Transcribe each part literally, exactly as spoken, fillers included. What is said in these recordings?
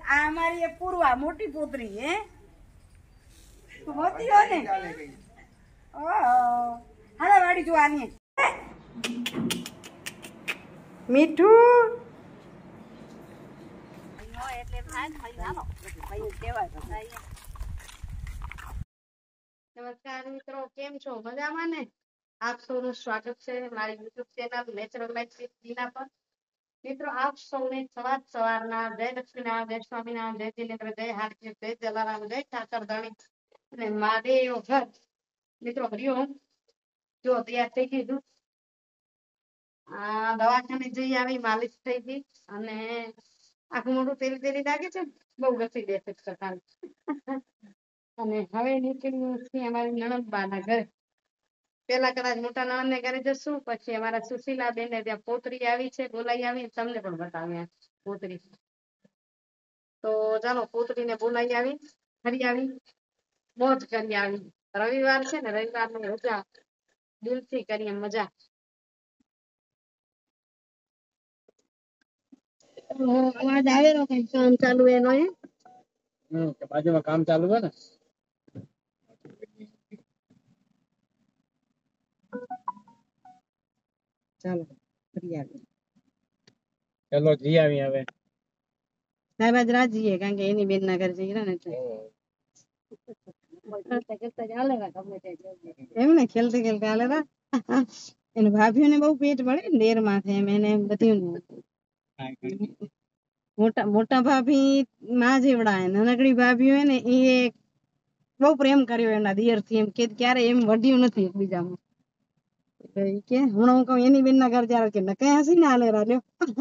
આ અમારી એ પૂર્વા મોટી પુત્રી હે હોતી હો ને ઓહ હાલો વાડી જો આની મીઠું એટલે હાલો કેવાય નમસ્કાર મિત્રો, કેમ છો? મજામાં ને? આપ સૌનું સ્વાગત છે મારી YouTube channel natural life with Dina પર। મિત્રો, આપ સૌને સવાર સવારના જય લક્ષ્મીનારાયણ, જય સ્વામિનારાયણ, જય જિનેન્દ્ર, જય હાર્દિક, જય જલારામ, જય ઠાકરધણી અને મહાદેવ ઘર। મિત્રો હરિઓમ। જો તૈયાર થઈ ગઈ દૂધ આ દવાખાને જઈ આવી, માલિશ થઈ ગઈ અને આખું મોઢું તેલી તેલી લાગે છે, બહુ ઘસી દે છે કરતા અને હવે નીકળ્યું છે અમારી નણંદ બાના ઘરે। પેલા કદાચ મોટા નણંદ ને ઘરે જશું, પછી અમારા સુશીલા બેન ને ત્યાં પોતરી આવી છે, બોલાઈ આવી, તમને પણ બતાવ્યા પોતરી। તો ચાલો પોતરીને બોલાઈ આવી, ફરી આવી, મોજ કરી આવી। રવિવાર છે ને, રવિવાર ની રજા દિલથી કરીએ મજા। અવાજ આવેલો કઈ કામ ચાલુ એનો એ હમ બાજુમાં કામ ચાલુ હે ને ચાલો ફરી આવી ચલો જી આવી હવે સાહેબ આજ રાજી હે કારણ કે એની બેન ના ઘરે જઈ રહ્યા ને એટલે એમ ને ખેલતી ખેલતી હાલે એને ભાભીઓને બહુ પેટ પડે ને દેર માથે એમ એને બધું મોટા મોટા ભાભી માં જેવડા હે, નાનકડી ભાભી હોય ને એ બહુ પ્રેમ કર્યો એમના દિયર થી, એમ કે ક્યારે એમ વઢ્યું નથી એકબીજામાં। કે હું હું કહું એની બેન ના ઘર જ્યારે કે નકે હસી ને હાલે રાલ્યો।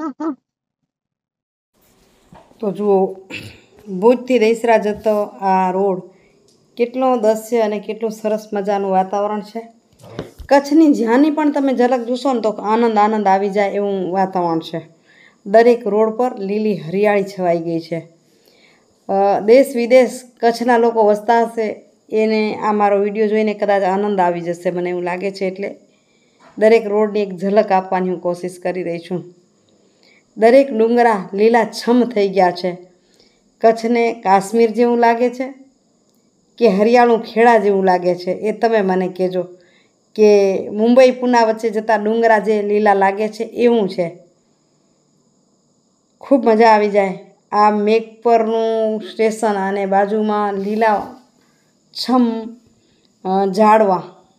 તો જુઓ ભુજથી દહીસરા જતો આ રોડ કેટલો દસ્ય અને કેટલું સરસ મજાનું વાતાવરણ છે। કચ્છની જ્યાંની પણ તમે ઝલક જોશો ને તો આનંદ આનંદ આવી જાય એવું વાતાવરણ છે। દરેક રોડ પર લીલી હરિયાળી છવાઈ ગઈ છે। દેશ વિદેશ કચ્છના લોકો વસતા હશે એને આ મારો વિડીયો જોઈને કદાચ આનંદ આવી જશે, મને એવું લાગે છે। એટલે દરેક રોડની એક ઝલક આપવાની હું કોશિશ કરી રહી છું। દરેક ડુંગરા લીલા છમ થઈ ગયા છે। કચ્છને કાશ્મીર જેવું લાગે છે કે હરિયાળું ખેડા જેવું લાગે છે, એ તમે મને કહેજો કે મુંબઈ પુના વચ્ચે જતા ડુંગરા જે લીલા લાગે છે એવું છે। ખૂબ મજા આવી જાય આ મેઘપરનું સ્ટેશન અને બાજુમાં લીલા છમ ઝાડવા।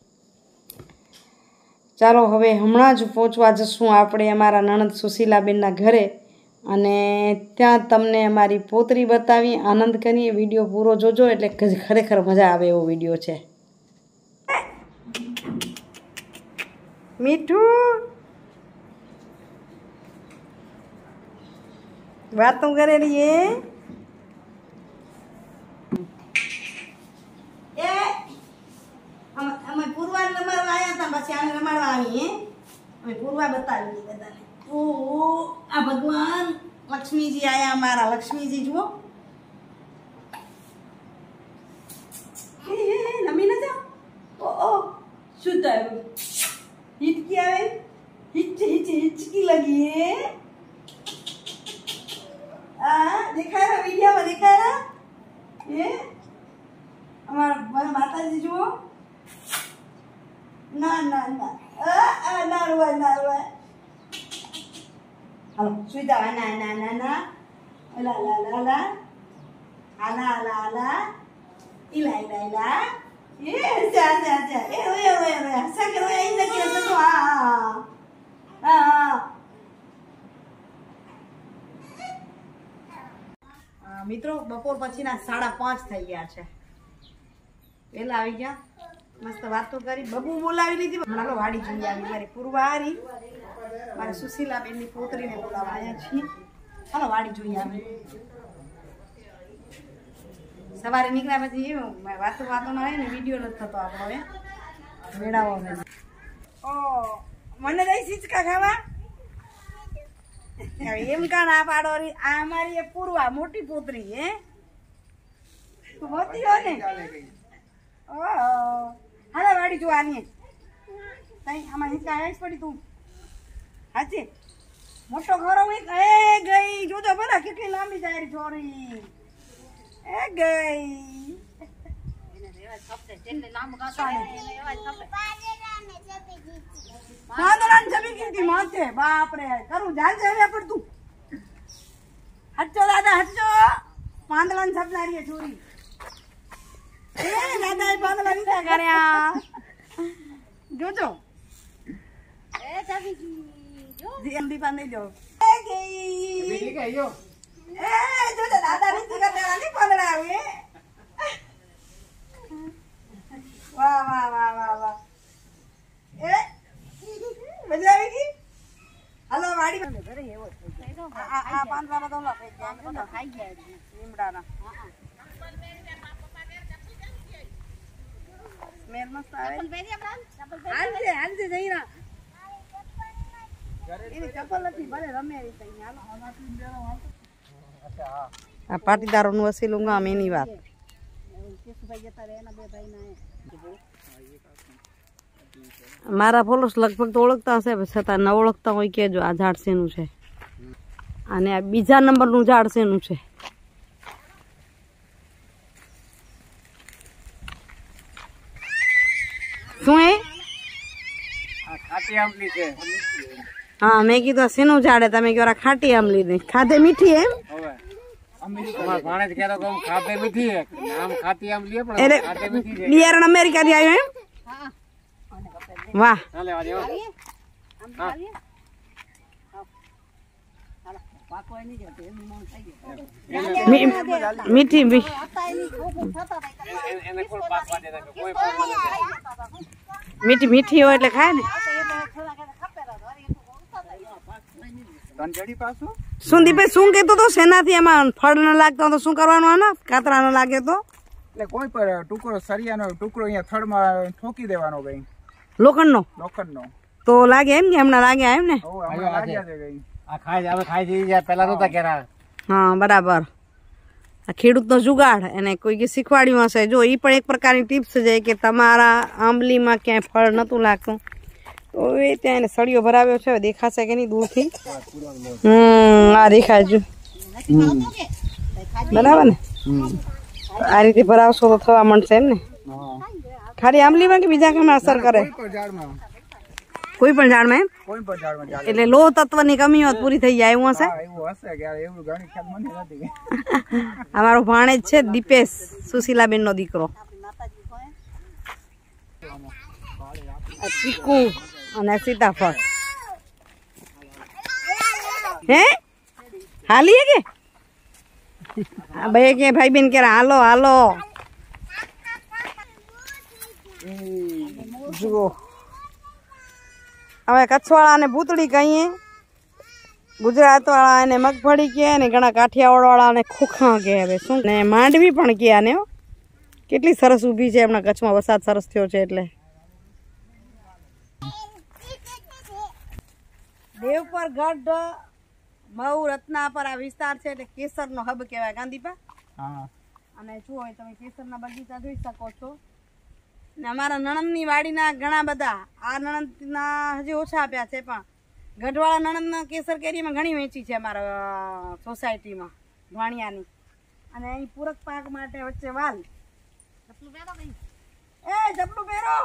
ચાલો હવે હમણાં જ પહોંચવા જશું આપણે અમારા નણંદ સુશીલાબેનના ઘરે અને ત્યાં તમને અમારી પોતરી બતાવી, આનંદ કરીએ। વિડીયો પૂરો જોજો એટલે ખરેખર મજા આવે એવો વિડીયો છે। મીઠું વાતો કરેલી એ અમે પૂર્વા રમાડવા આવ્યા હતા, પછી આને રમાડવા આવી હે અમે પૂર્વા બતાવી બધાને। ઓ આ ભગવાન લક્ષ્મીજી આયા અમારા લક્ષ્મીજી જુઓ નમી ના જાઓ ઓ ઓ શું થયું હિચકી આવે હિચ હિચ હિચકી લગી હે આ દેખાય વિડીયોમાં દેખાય એ અમારા માતાજી જુઓ ના ના ના આ ના રોવાય ના રોવાય હાલો સુઈ જાવ ના ના ના ના લા લા લા લા આલા આલા આલા ઇલા ઇલા ઇલા એ જા જા જા એ રોયા રોયા રોયા સાકે રોયા ઇંદા કે તો આ આ મિત્રો બપોર પછીના સાડા પાંચ થઈ ગયા છે। પેલા આવી ગયા મસ્ત વાતો કરી, બબુ બોલાવી લીધી, હાલો વાડી જોઈ આવી મારી પૂર્વા હારી મારી સુશીલાબેનની પોતરીને બોલાવા આવ્યા છીએ। હાલો વાડી જોઈ આવી। સવારે નીકળ્યા પછી એવું વાતો વાતો ના હોય ને વિડીયો નથી થતો આપણો એ મેળાવો ઓ મને દઈ સિચકા ખાવા એમ કાન આ પાડો આ અમારી એ પૂર્વા મોટી પુત્રી હે હોતી હો ને ઓહ હાલો વાડી જો આની તઈ આમાં હિંચકા આવીશ પડી તું હાચી મોટો ખરો એક એ ગઈ જોજો ભલા કેટલી લાંબી જાય રી છોરી એ ગઈ પાંદડાની છબી કીધી માથે બાપ રે કરું જાજે હવે પડતું હચો દાદા હચો પાંદડાની છબનારી છોરી એ દાદા એ પાંદડા લીધા કર્યા જોજો એ છબી જલ્દી પાણી દો એ ગઈ બીજી કઈ જો એ જોજો દાદા રીતિ કરતા ની પાંદડા આવે વાહ વાહ વાહ વાહ વાહ એ મજા આવી ગઈ હાલો વાડી ઘરે એવો આ આ પાંદડા બધા ઓલા થઈ ગયા બધા ખાઈ ગયા લીમડાના સ્મેલ મસ્ત આવે હાલજે હાલજે જઈરા એની ચપ્પલ નથી ભલે રમે રીતે આ પાટીદારોનું વસીલું ગામ એની વાત મારા ફોલોસ લગભગ તો ઓળખતા હશે છતાં ન ઓળખતા હોય કેજો આ ઝાડ શેનું છે અને આ બીજા નંબરનું ઝાડ શેનું છે શું એ ખાટી આંબલી છે હા મેં કીધું શેનું ઝાડ હે તમે કહો ખાટી આંબલી ને ખાધે મીઠી એમ હવે અમાર ભાણેજ કહેતો કે ખાધે મીઠી હે નામ ખાટી આંબલી પણ ખાધે મીઠી છે બિયારણ અમેરિકા થી આવ્યું એમ વાહ ચાલે વાજો હા મીઠી એને કોણ પાકવા દેતા કે કોઈ મીઠી મીઠી હોય એટલે ખાય ને ધનજડી પાછું શું દીપે શું કેતો તો શેનાથી એમાં ફળ ન લાગતો તો શું કરવાનું આના કાતરા ન લાગે તો એટલે કોઈ પર ટુકડો સરિયાનો ટુકડો અહીંયા થડમાં ઠોકી દેવાનો ગઈ લોખંડનો લોખંડનો તો લાગે એમ કે હમણાં લાગે એમ ને ઓ હમણાં લાગ્યા છે ગઈ આ ખાઈ હવે ખાઈ જઈ જાય પહેલા નતા કેરા હા બરાબર આ ખેડૂતનો જુગાડ એને કોઈ કે શીખવાડ્યું હશે જો એ પણ એક પ્રકારની ટિપ્સ છે કે તમારા આંબલીમાં ક્યાંય ફળ નતું લાગતું તો એ ત્યાં એને સળિયો ભરાવ્યો છે દેખાશે કે નહીં દૂરથી હમ આ દેખાય જો બરાબર ને આ રીતે ભરાવશો તો થવા માંડશે એમ ને ખાલી આંબલીમાં કે બીજા કામ અસર કરે કોઈ પણ ઝાડમાં એમ કોઈ પણ ઝાડમાં ચાલે એટલે લોહ તત્વની કમીઓ પૂરી થઈ જાય એવું હશે હા એવું હશે કે એવું ઘણી ખ્યાલ મને નથી અમારો ભાણેજ છે દીપેશ સુશીલાબેન નો દીકરો ચીકુ અને સીતાફળ હે હાલીએ કે ભાઈ કે ભાઈ બેન કે હાલો હાલો જુઓ હવે કચ્છવાળા ને ભૂતળી કહીએ ગુજરાત વાળા એને મગફળી કહે ને ઘણા કાઠિયાવાડ વાળા ને ખોખા કહે હવે શું ને માંડવી પણ કહે આને કેટલી સરસ ઊભી છે હમણાં કચ્છમાં વરસાદ સરસ થયો છે એટલે દેવપર ગઢ મઉ રત્નાપર આ વિસ્તાર છે એટલે કેસર નો હબ કહેવાય ગાંધીપા હા અને જુઓ તમે કેસર ના બગીચા જોઈ શકો છો ને અમારા નણંદની વાડીના ઘણા બધા આ નણંદના હજી ઓછા આપ્યા છે પણ ગઢવાળા નણંદના કેસર કેરીમાં ઘણી વેચી છે અમારા સોસાયટીમાં વાણિયાની અને અહીં પૂરક પાક માટે વચ્ચે વાલ એ જપલું પહેરો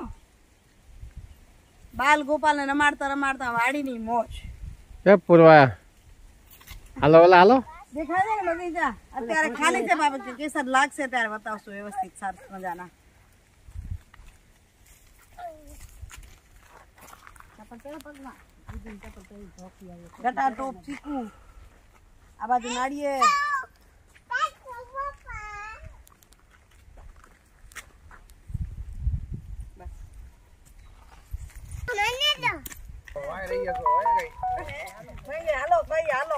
બાલ ગોપાલ ને રમાડતા રમાડતા વાડીની મોજ કે પૂરવા હાલો હાલો હાલો દેખાય છે ને બગીચા અત્યારે ખાલી છે બાબત કેસર લાગશે ત્યારે બતાવશું વ્યવસ્થિત સરસ મજાના ગટા ટોપ ચીકુ આ બાજુ નાળિયેર હાલો ભાઈ હાલો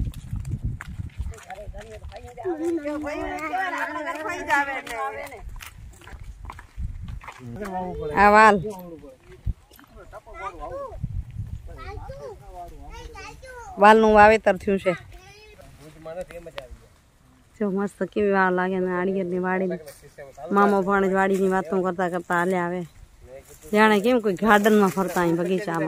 આ વાલ વાલનું વાવેતર થયું છે જો મસ્ત કેવી વાર લાગે ને નાળિયેરની વાડી મામો ભાણેજ વાડીની વાતો કરતા કરતા હાલે આવે જાણે કેમ કોઈ ગાર્ડનમાં ફરતા અહીં બગીચામાં.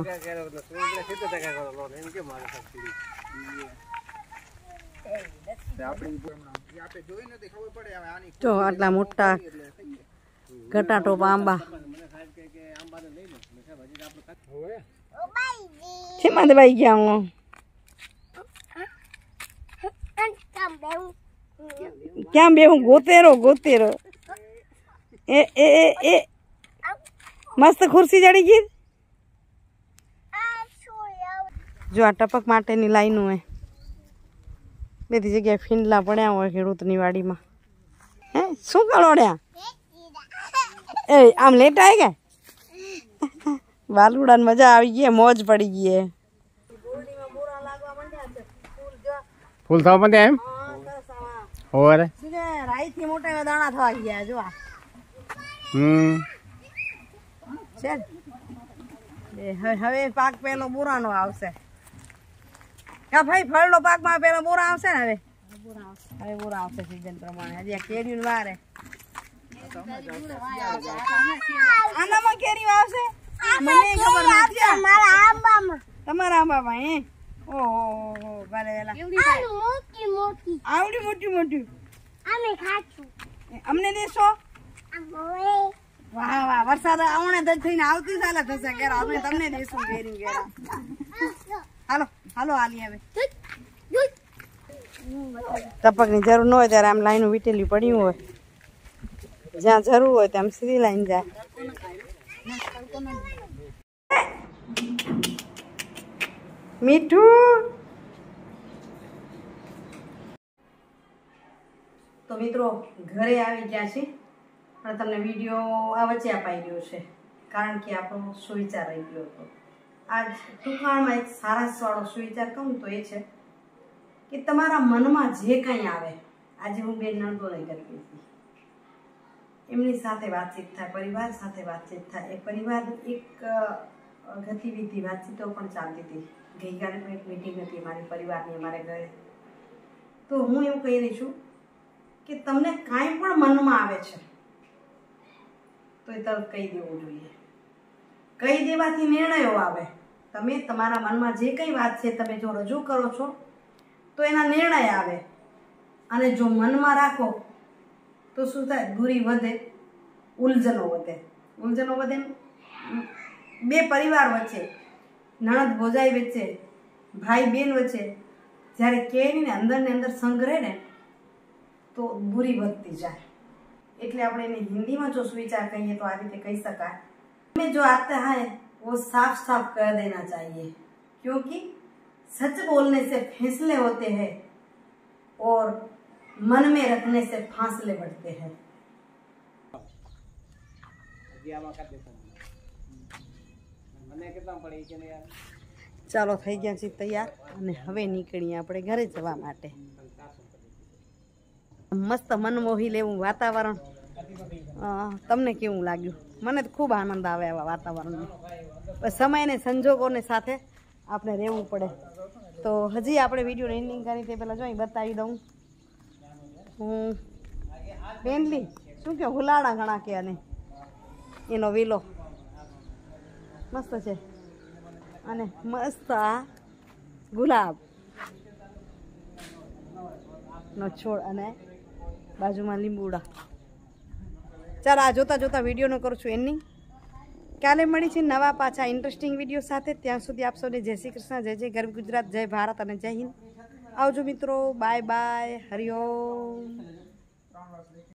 જો આટલા મોટા ગટાટોપ આંબા શેમાં દબાઈ ગયા હું ક્યાં બે હું ગોતેરો ગોતેરો એ એ એ એ મસ્ત ખુરશી જડી ગઈ. જો આ ટપક માટેની લાઈનો હે બધી જગ્યાએ ફીંડલા પડ્યા હોય ખેડૂતની વાડીમાં. હે શું કરોડ્યા એ આમ લેટા હે કે વાલુડાને મજા આવી ગઈ મોજ પડી ગઈ. ફૂલ થવા માંડે એમ હોરે રાઈ થી મોટા દાણા થવા ગયા જો આ હમ છે હવે હવે પાક પેલો બુરાનો આવશે કા ભાઈ ફળનો પાકમાં પેલો બુરા આવશે ને હવે હવે બુરા આવશે સીઝન પ્રમાણે. હજી આ કેરીયું વારે આનામાં કેરી આવશે મને ખબર નથી. તમારા આંબામાં હે ઓહો ભલે વેલા આવડી મોટી મોટી અમને દેશો. વાહ વાહ વરસાદ આવણે જ થઈને આવતી સાલે થશે કેરા અમે તમને દેશું કેરી કેરા. હાલો હાલો હાલી હવે ટપકની જરૂર ન હોય ત્યારે આમ લાઈનો વીટેલી પડ્યું હોય જ્યાં જરૂર હોય ત્યાં સીધી લાઈન જાય. મીઠું તો મિત્રો ઘરે આવી ગયા છે પણ તમને વિડીયો આ વચ્ચે અપાઈ રહ્યો છે કારણ કે આપણો સુવિચાર રહી ગયો હતો. આજ ટૂંકાણમાં એક સારાસવાળો સુવિચાર કહું તો એ છે કે તમારા મનમાં જે કંઈ આવે. આજે હું બે નણંદોને કરતી હતી એમની સાથે વાતચીત થાય પરિવાર સાથે વાતચીત થાય એ પરિવારની એક ગતિવિધિ વાતચીતો પણ ચાલતી હતી. ગઈકાલે પણ એક મિટિંગ હતી મારી પરિવારની અમારે ઘરે. તો હું એવું કહી રહી છું કે તમને કાંઈ પણ મનમાં આવે છે તો એ તરત કહી દેવું જોઈએ. કહી દેવાથી નિર્ણયો આવે. તમે તમારા મનમાં જે કંઈ વાત છે તમે જો રજૂ કરો છો તો એના નિર્ણય આવે અને જો મનમાં રાખો તો શું થાય દૂરી વધે ઉલઝનો વધે. ઉલઝનો વધે બે પરિવાર વચ્ચે નણંદ ભોજાઈ વચ્ચે ભાઈ બેન વચ્ચે જ્યારે કેરીને અંદર ને અંદર સંગ્રહે ને તો દૂરી વધતી જાય. એટલે આપણે એને હિન્દીમાં જો સુવિચાર કહીએ તો આ રીતે કહી શકાય हमें जो आता है वो साफ साफ कर देना चाहिए क्योंकि सच बोलने से फैसले होते हैं और मन में रखने से फासले बढ़ते हैं. ચાલો થઈ ગયા છે તૈયાર અને હવે નીકળીએ આપણે ઘરે જવા માટે. મસ્ત મનમોહી લેવું વાતાવરણ. તમને કેવું લાગ્યું? મને તો ખૂબ આનંદ આવે આવા વાતાવરણમાં. સમય અને સંજોગોને સાથે આપણે રહેવું પડે. તો હજી આપણે વિડીયો એન્ડિંગ કરી તે પહેલાં જોઈ બતાવી દઉં. હું પેનલી શું કે હુલાડા ઘણા કે અને એનો વિલો મસ્ત છે અને મસ્ત આ ગુલાબ નો છોડ અને બાજુમાં લીંબુડા. ચાલો આ જોતા જોતા વિડીયોનો કરું છું એન્ડિંગ. કાલે મળી છે નવા પાછા ઇન્ટરેસ્ટિંગ વિડીયો સાથે. ત્યાં સુધી આપ સૌને જય શ્રી કૃષ્ણ, જય જય ગરવી ગુજરાત, જય ભારત અને જય હિન્દ. આવજો મિત્રો, બાય બાય, હરિઓમ.